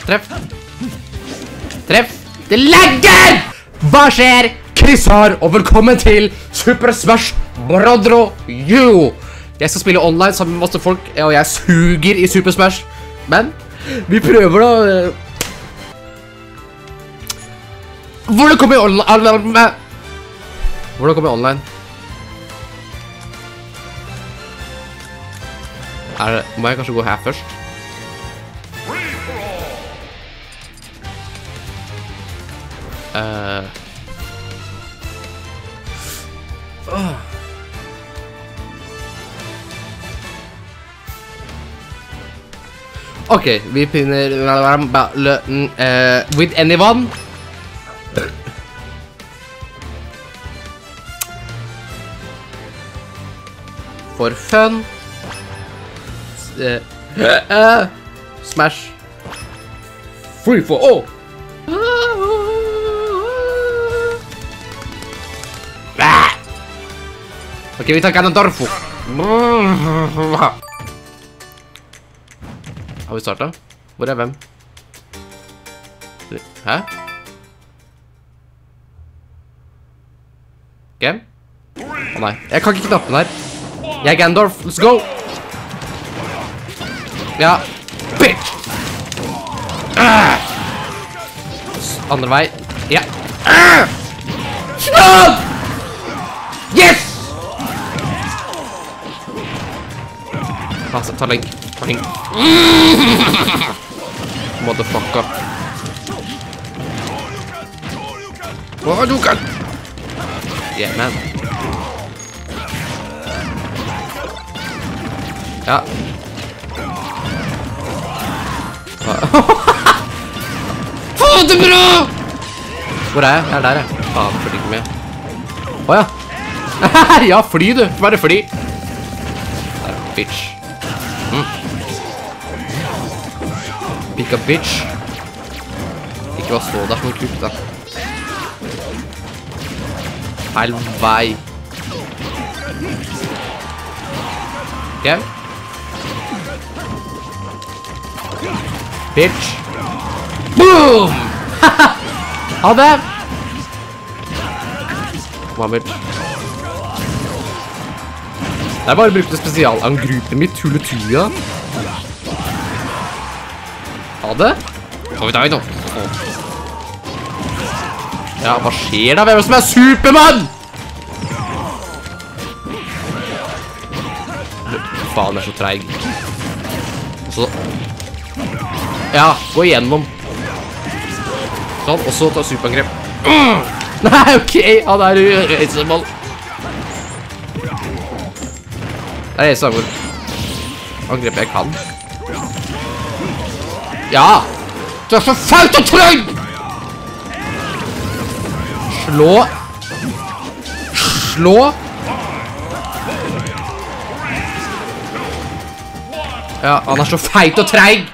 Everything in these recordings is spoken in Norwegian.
Treff. Treff. Det lagger! Hva skjer? Chris her, og velkommen til Super Smash Bros. U. Jeg skal spille online sammen med masse folk, og jeg suger i Super Smash. Men vi prøver da. Hvordan kommer jeg online? Hvordan kommer jeg online? Må jeg kanskje gå her først? Ok, vi pinner with anyone. For fun. Smash. Free for all. Ok, vi tar Ganondorf. Har vi startet? Hvor er hvem? Hæ? Ok? Å nei, jeg kan ikke knappen her. Jeg er Ganondorf, let's go! Ja, bitch! Andre vei. Ja. Snart! Yes! Ta link. Motherfucker. Hva du kan? Yeah, man. Ja. Faen, det er bra! Hvor er jeg? Jeg er der, jeg. Faen, følger ikke med. Åja. Ja, fly du. Bare fly. Der, bitch. Pick up, bitch. Ikke bare stå der som en kuk, da. Feil vei. Ok. Bitch. Boom! Ha det! Kom an, bitch. Jeg bare brukte spesialangrupet mitt, Tuletuja. Ha det? Får vi deg nå? Ja, hva skjer da? Hvem er det som er Supermann? Faen, jeg er så treig. Så... Ja, gå igjennom. Sånn, og så ta superangrep. Nei, ok, han er reiseball. Det er eneste angrep jeg kan. Ja! Du er så feit og trøgg! Slå. Ja, han er så feit og treig.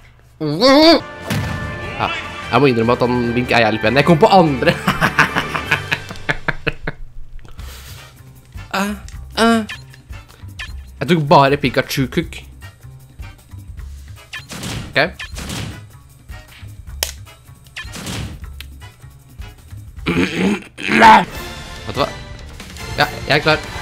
Ja, jeg må innrømme at han Link er jævlig pen. Jeg kom på andre. Jeg tok bare Pikachu-kuk. Ok. Vet du hva? Ja, jeg er klar.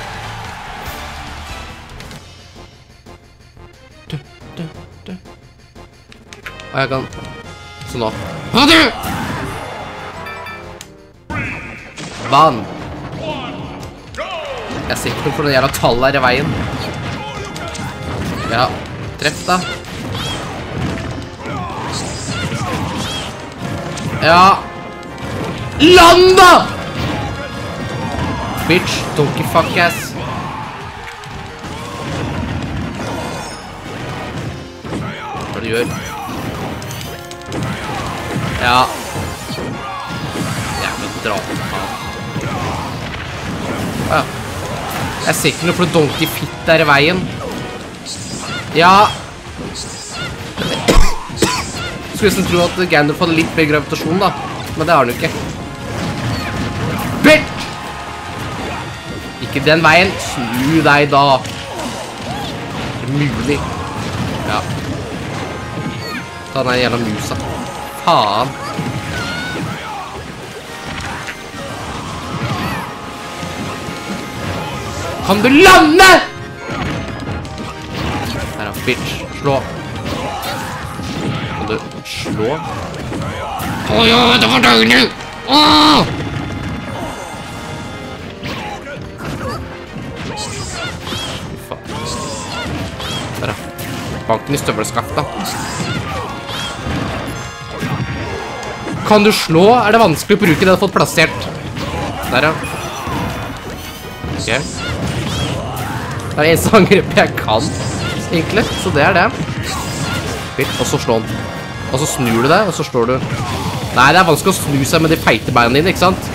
Og jeg kan... Så nå. Vann. Jeg ser ikke noe for noen jævla tall her i veien. Ja, treff da. Ja. Land da! Bitch, donkey fuck ass. Hva du gjør? Ja. Jævla drap. Ja. Jeg ser ikke noe for donkey fit der i veien. Ja. Skulle nesten tro at Ganondorf hadde litt mer gravitasjon da. Men det har han jo ikke. Bitch! Ikke den veien. Snu deg da. Det er mulig. Ja. Ta den jævla musa. Faen. Kan du lande? Der er bitch. Slå. Kan du slå? Ja, det var døgnet! Åh! Der da. Banken i støvelskafta. Kan du slå? Er det vanskelig å bruke det du har fått plassert? Der ja. Ok. Det er det eneste angrep jeg kan, egentlig. Så det er det. Og så slå den. Og så snur du deg, og så slår du. Nei, det er vanskelig å snu seg med de feite beina dine, ikke sant?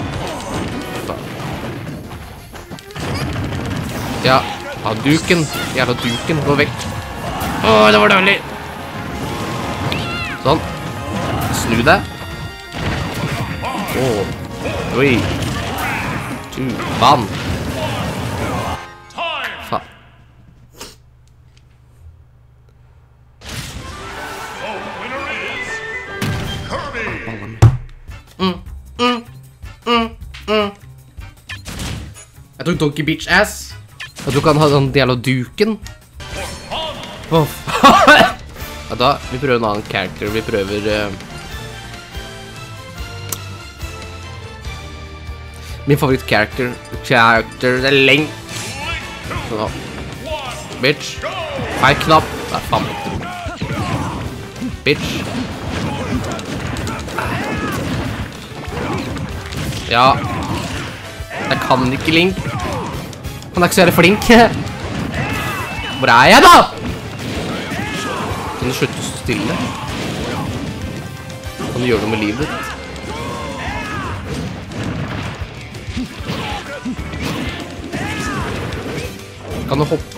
Ja, duken. Jævla duken, gå vekk. Åh, det var dårlig. Sånn. Snu deg. Åh. Oi. Vann. Faen. Jeg tok Donkey Beach ass. Og du kan ha den jævla duken. Ja da, vi prøver en annen character. Vi prøver min favoritt-character. Det er lenge. Sånn. Bitch. Feil knapp. Det er faen ikke. Bitch. Ja. Jeg kan ikke Link. Han er ikke så jævlig flink. Hvor er jeg da? Kan du slutte å stå stille? Kan du gjøre noe med livet ditt? Kan du hoppe?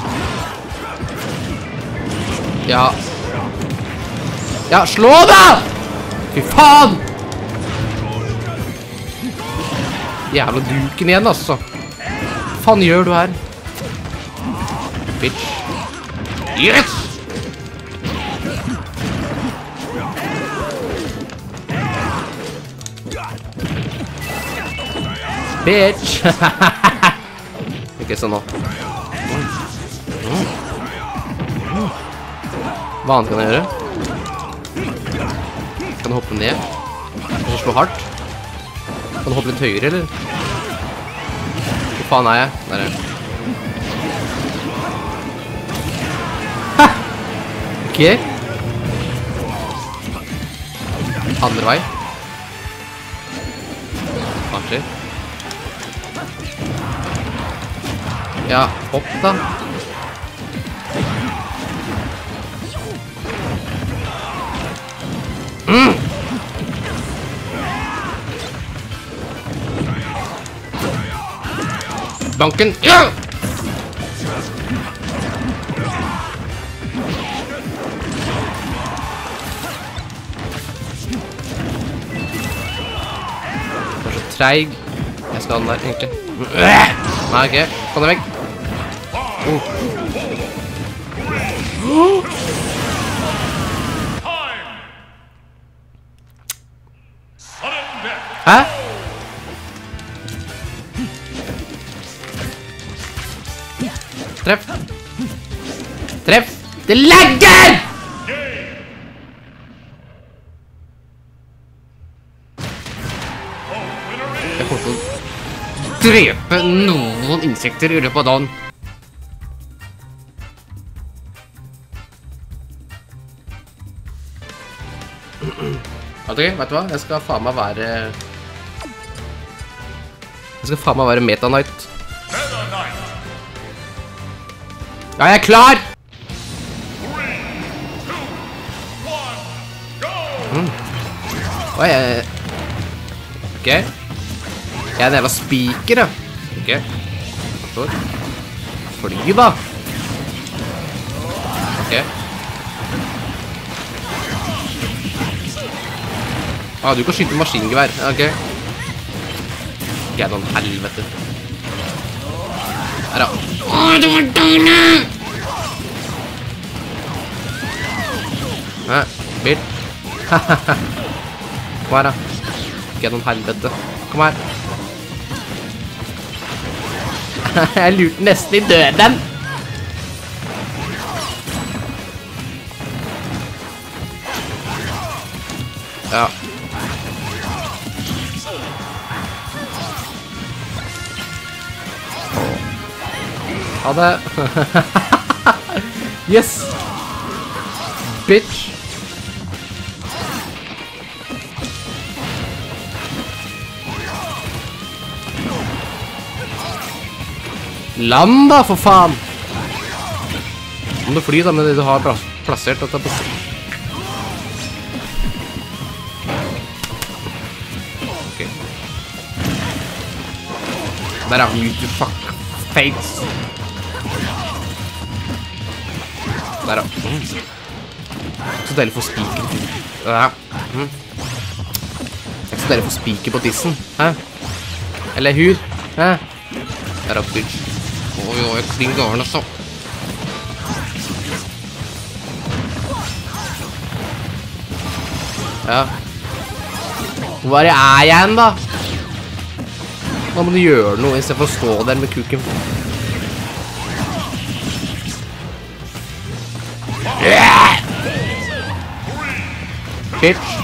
Ja. Ja, slå da! Fy faen! Jævla duken igjen, altså. Hva faen gjør du her? Bitch. Yes! Bitch! Ikke sånn nå. Hva annet kan jeg gjøre? Kan du hoppe ned? Kan du slå hardt? Kan du hoppe litt høyere, eller? Hvor faen er jeg? Der er jeg. Ha! Ok. Andre vei. Artig. Ja, hopp da. Banken. Ja! Du er så treig. Jeg skal ha den der, egentlig. Nei, ok. Kom deg vekk. Hæ? Treff. Treff. Det lagger! Jeg kommer til å drepe noen insekter i løpet av dagen. Ok, vet du hva? Jeg skal faen meg være Meta Knight. Ja, jeg er klar! Oi, ok. Jeg er en jævla spiker, ja. Ok. Forstår. Fly, da. Ok. Ah, du kan skyte maskingevær. Ok. Gædon helvete. Her da. Åh, det var dårlig! Hæ? Bil? Kom her da. Gjennom helvete. Kom her. Jeg lurte nesten i døden. Ja. Ha det. Yes. Bitch. Land da, for faen! Om du flyr da, med det du har plassert dette på. Ok. Der er you fuck face. Der da. Så deilig for spiker. Ja. Det er ikke så deilig for spiker på tissen. Hæ? Eller hud. Hæ? Der da, bitch. Oi, jeg kling garen, altså. Ja. Hvor er jeg igjen, da? Da må du gjøre noe i stedet for å stå der med kuken. Bitch.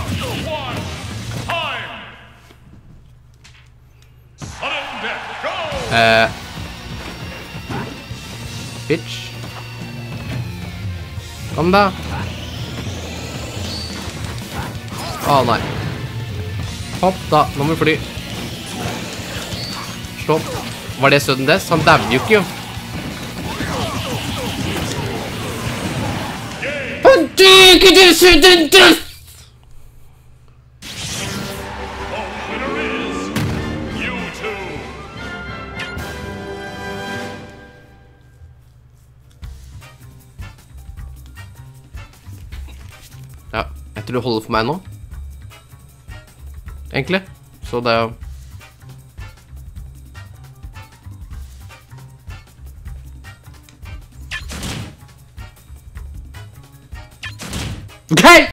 Bitch. Kom da. Nei. Hopp da, nå må vi fly. Stopp. Var det sudden death? Han dauer jo ikke, jo. Han dør ikke til sudden death! Ja, jeg tror det holder for meg nå. Egentlig. Så det er jo... Okay!